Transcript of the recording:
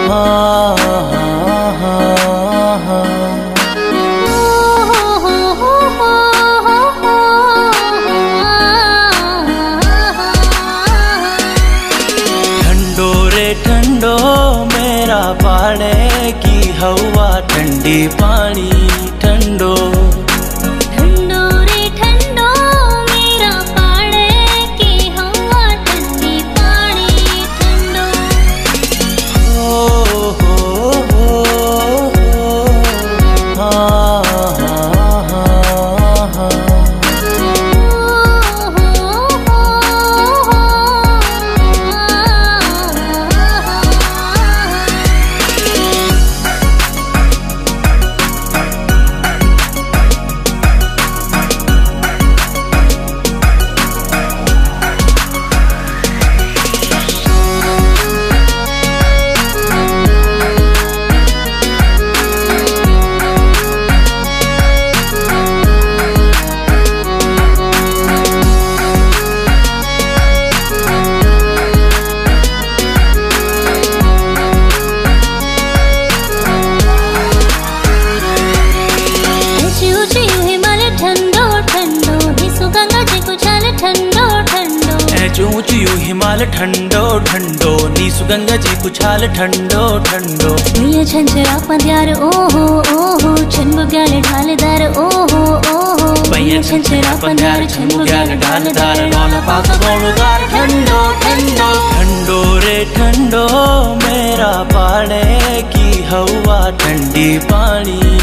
ठंडो रे ठंडो मेरा पाड़े की हवा, ठंडी पानी ठंडो। ठंडो रे ठंडो मेरा पाड़े की हवा, ठंडी पानी ठंडो। ऊंची हिमाल ठंडो ठंडो, नीसु गंगा जी कुछाल ठंडो ठंडो। ये झंझरा पंद्यार ओहो ओहो, छनबुग्याल ढालदार ओहो ओहो। ये झंझरा पंद्यार छनबुग्याल ढालदार, लौला पाका गोलदार ठंडो ठंडो। ठंडो रे ठंडो मेरा पाड़े की हवा, ठंडी पानी